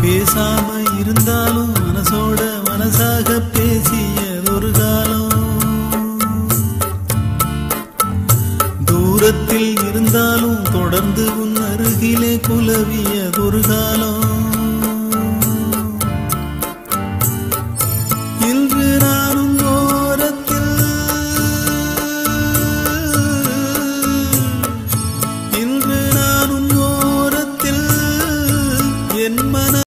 பேசாம இருந்தாலும் மனசோட மனசாக பேசியதொரு காலம், தூரத்தில் இருந்தாலும் தொடர்ந்து உன் அருகிலே குலவியதொரு காலம்.